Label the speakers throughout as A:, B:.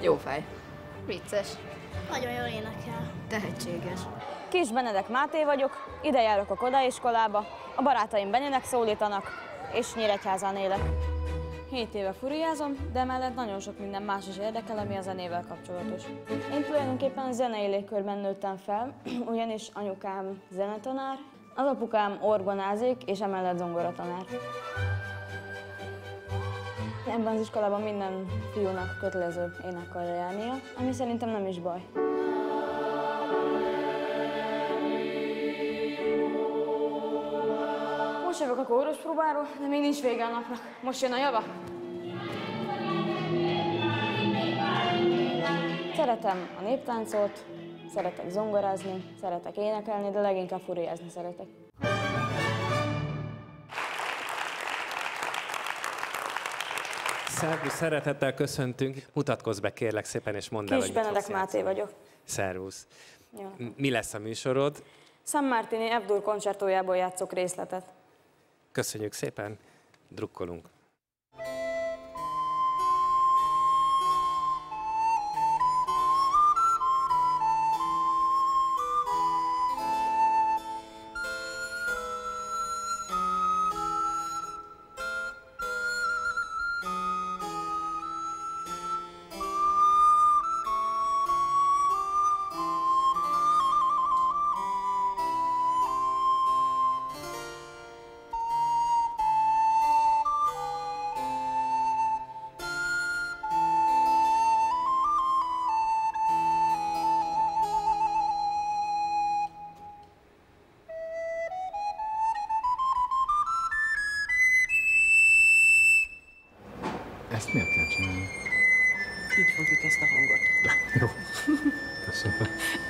A: Jó fej.
B: Vicces.
C: Nagyon jól énekel.
A: Tehetséges.
D: Kis Benedek Máté vagyok, ide járok a Kodály iskolába, a barátaim Beninek szólítanak, és Nyíregyházán élek. 7 éve furiázom, de emellett nagyon sok minden más is érdekel, ami a zenével kapcsolatos. Én tulajdonképpen zenei légkörben nőttem fel, ugyanis anyukám zenetanár, az apukám orgonázik, és emellett zongoratanár. Ebben az iskolában minden fiúnak kötelező énekkarra járnia, ami szerintem nem is baj. Most jövök a kóruspróbáról, de még nincs vége a napnak. Most jön a java. Szeretem a néptáncot, szeretek zongorázni, szeretek énekelni, de leginkább furiázni szeretek.
E: Szervusz, szeretettel köszöntünk. Mutatkozz be kérlek szépen, és mondd el, hogy
D: Kis Benedek Máté vagyok.
E: Szervusz.
D: Ja.
E: Mi lesz a műsorod?
D: San Martini F-dur koncertójából játszok részletet.
E: Köszönjük szépen, drukkolunk.
F: Ezt miért kell csinálni?
A: Így fogjuk ezt a hangot.
F: Jó. Köszönöm.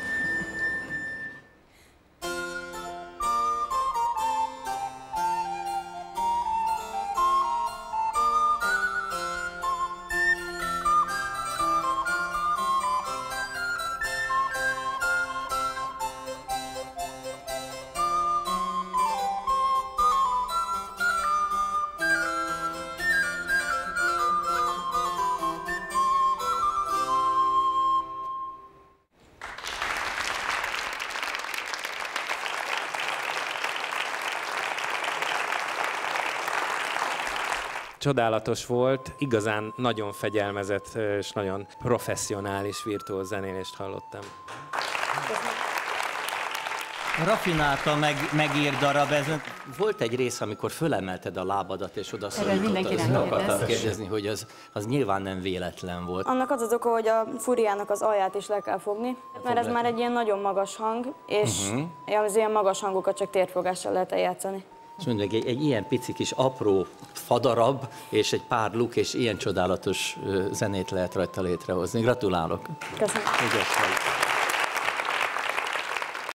E: Csodálatos volt, igazán nagyon fegyelmezett és nagyon professzionális virtuóz zenélést hallottam.
G: Rafinálta megír darab ez. Volt egy rész, amikor fölemelted a lábadat, és oda
A: mindenki
G: azt
A: nem
G: akartam kérdezni, hogy az nyilván nem véletlen volt.
D: Annak az az oka, hogy a furiának az alját is le kell fogni, mert ez már egy ilyen nagyon magas hang, és az ilyen magas hangokat csak térfogással lehet eljátszani.
G: És mondjuk egy ilyen pici kis apró fadarab, és egy pár luk, és ilyen csodálatos zenét lehet rajta létrehozni. Gratulálok!
D: Köszönöm!
G: Ügyes vagy.